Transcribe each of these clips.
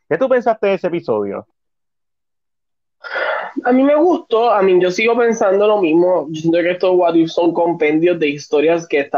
¿Qué tú pensaste de ese episodio? A mí me gustó, yo sigo pensando lo mismo. Yo siento que estos What If son compendios de historias que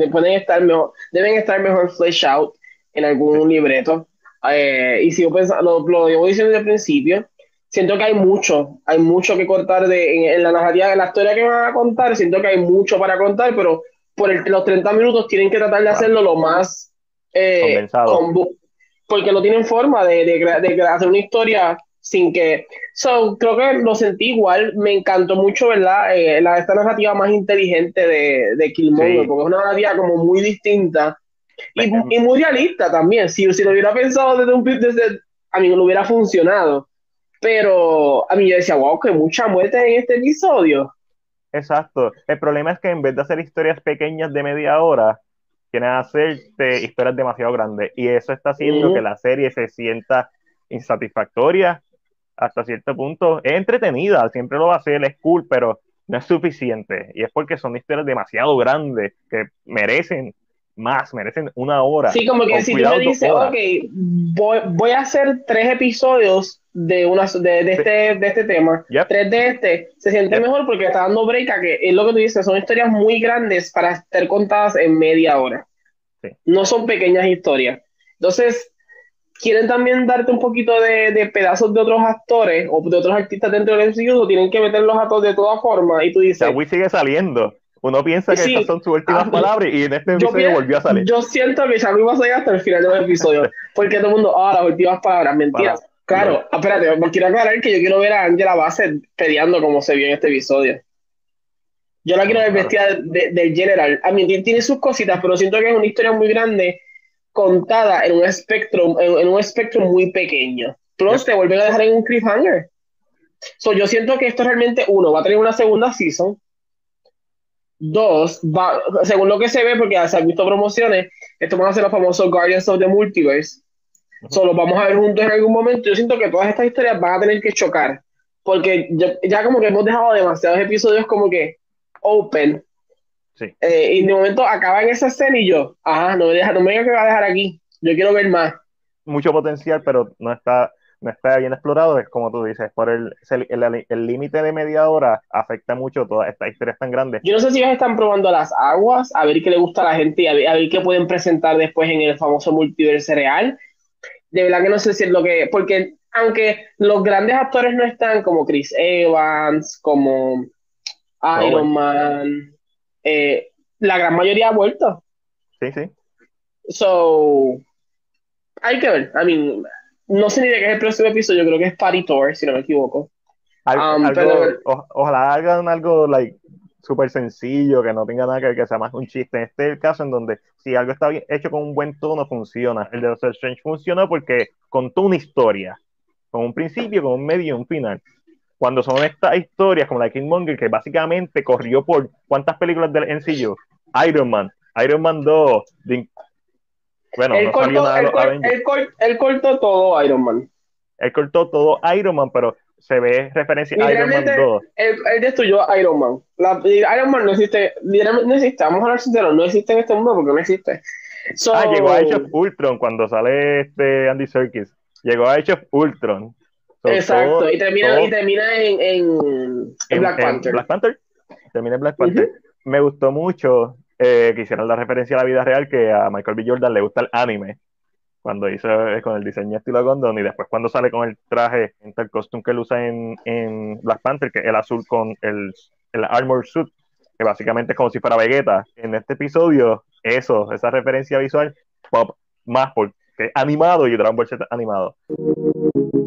deben estar mejor fleshed out en Sí, algún libreto. Y sigo pensando, lo llevo diciendo desde el principio. Siento que hay mucho que contar en la narrativa, en la historia que van a contar. Siento que hay mucho para contar, pero los 30 minutos tienen que tratar de claro, hacerlo lo más condensado. porque no tienen forma de hacer una historia sin que creo que lo sentí igual, me encantó mucho, ¿verdad? Esta narrativa más inteligente de Killmonger, Sí, porque es una narrativa como muy distinta me- y muy realista también. Si lo hubiera pensado a mí no lo hubiera funcionado, pero a mí yo decía, wow, que mucha muerte en este episodio. exacto. El problema es que en vez de hacer historias pequeñas de media hora, quieren hacerte historias demasiado grandes. Y eso está haciendo que Ujú. la serie se sienta insatisfactoria hasta cierto punto. Es entretenida, siempre lo va a ser, es cool, pero no es suficiente. Y es porque son historias demasiado grandes que merecen más, merecen una hora, Sí, como que o si tú me cuidado, dos dices, ok, horas. voy a hacer 3 episodios Sí, de este tema, yep, tres de este, se siente yep, mejor porque está dando break a que es lo que tú dices, son historias muy grandes para ser contadas en media hora, sí. no son pequeñas historias. Entonces, quieren también darte un poquito de pedazos de otros actores o de otros artistas dentro del MCU, tienen que meterlos a todos de todas formas y tú dices, Chadwick sigue saliendo. Uno piensa que estas sí, son sus últimas ah, palabras y en este episodio volvió a salir. yo siento que Xavi va a seguir hasta el final del episodio, porque todo el mundo, las últimas palabras, mentiras. Para los, Claro, espérate, quiero aclarar que yo quiero ver a Angela Bassett peleando como se vio en este episodio. Yo la quiero no, ver claro. vestida del General. A mí tiene sus cositas, pero siento que es una historia muy grande contada en un espectro muy pequeño. Plus, Yep. te vuelven a dejar en un cliffhanger. Yo siento que esto realmente, uno, va a tener una segunda season. Dos, según lo que se ve, porque se han visto promociones, estos van a ser los famosos Guardians of the Multiverse. Ujú. Solo vamos a ver juntos en algún momento. Yo siento que todas estas historias van a tener que chocar, porque ya como que hemos dejado demasiados episodios como que open, Sí, y de momento acaba en esa escena y yo, ajá, no me digas que va a dejar aquí, yo quiero ver más. mucho potencial, pero no está bien explorado. Es como tú dices, por el límite de media hora afecta mucho todas estas historias tan grandes. Yo no sé si ellos están probando las aguas, a ver qué le gusta a la gente y a ver qué pueden presentar después en el famoso multiverso real. De verdad que no sé si es lo que, porque aunque los grandes actores no están como Chris Evans, como Iron Owen, Man, la gran mayoría ha vuelto. sí, sí. So, hay que ver. No sé ni de qué es el próximo episodio, yo creo que es Party Tour, si no me equivoco. Pero Ojalá hagan algo like súper sencillo, que no tenga nada que ver, que sea más un chiste. Este es el caso en donde si algo está hecho con un buen tono, funciona. El de Doctor Strange funcionó porque contó una historia, con un principio, con un medio y un final. Cuando son estas historias como la de Killmonger, que básicamente corrió por ¿cuántas películas del MCU? Iron Man, Iron Man 2, bueno, no salió nada de los Avengers. él cortó todo Iron Man. Él cortó todo Iron Man, pero se ve referencia a Iron Man Literalmente, 2. él destruyó a Iron Man. Iron Man no existe, literalmente no existe. Vamos a hablar sinceros, no existe en este mundo porque no existe. Llegó a Age of So, Ultron cuando sale este Andy Serkis. Llegó a Age of Ultron. So, exacto. Y todo termina en Black en Panther. Black Panther. Termina en Black Ujú. Panther. Me gustó mucho que hicieran la referencia a la vida real que a Michael B. Jordan le gusta el anime. Cuando hizo con el diseño estilo Gundam y después cuando sale con el traje, el costume que él usa en Black Panther, que es el azul con el armor suit, que básicamente es como si fuera Vegeta. En este episodio, esa referencia visual, pop más porque es animado y Dragon Ball Z animado.